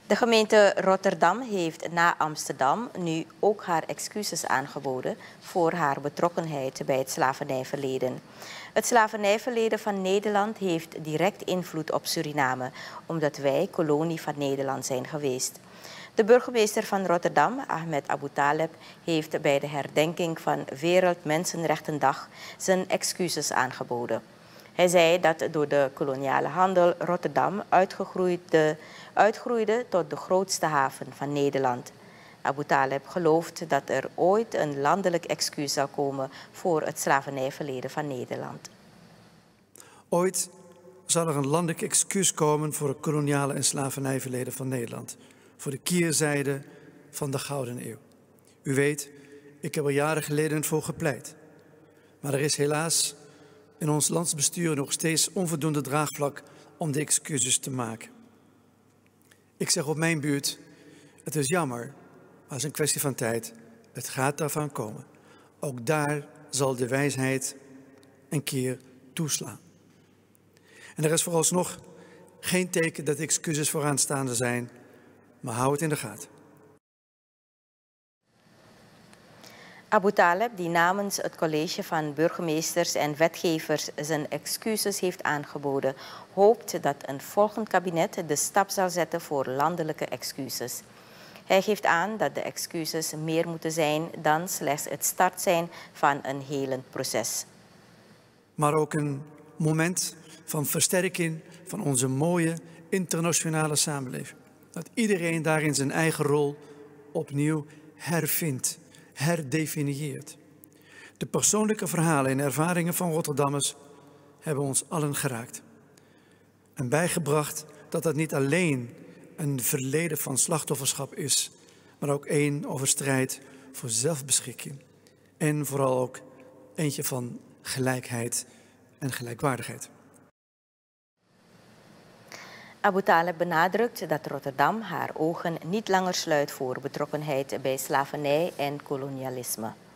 De gemeente Rotterdam heeft na Amsterdam nu ook haar excuses aangeboden voor haar betrokkenheid bij het slavernijverleden. Het slavernijverleden van Nederland heeft direct invloed op Suriname, omdat wij kolonie van Nederland zijn geweest. De burgemeester van Rotterdam, Ahmed Abu Taleb, heeft bij de herdenking van Wereldmensenrechtendag zijn excuses aangeboden. Hij zei dat door de koloniale handel Rotterdam uitgroeide tot de grootste haven van Nederland. Abu Taleb gelooft dat er ooit een landelijk excuus zal komen voor het slavernijverleden van Nederland. Ooit zal er een landelijk excuus komen voor het koloniale en slavernijverleden van Nederland. Voor de keerzijde van de Gouden Eeuw. U weet, ik heb er jaren geleden voor gepleit. Maar er is helaas in ons landsbestuur nog steeds onvoldoende draagvlak om de excuses te maken. Ik zeg op mijn beurt, het is jammer, maar het is een kwestie van tijd. Het gaat daarvan komen. Ook daar zal de wijsheid een keer toeslaan. En er is vooralsnog geen teken dat excuses vooraanstaande zijn, maar hou het in de gaten. Abu Taleb, die namens het college van burgemeesters en wetgevers zijn excuses heeft aangeboden, hoopt dat een volgend kabinet de stap zal zetten voor landelijke excuses. Hij geeft aan dat de excuses meer moeten zijn dan slechts het start zijn van een helend proces. Maar ook een moment van versterking van onze mooie internationale samenleving. Dat iedereen daarin zijn eigen rol opnieuw hervindt, herdefinieert. De persoonlijke verhalen en ervaringen van Rotterdammers hebben ons allen geraakt. En bijgebracht dat dat niet alleen een verleden van slachtofferschap is, maar ook één over strijd voor zelfbeschikking. En vooral ook eentje van gelijkheid en gelijkwaardigheid. Abu Taleb benadrukt dat Rotterdam haar ogen niet langer sluit voor betrokkenheid bij slavernij en kolonialisme.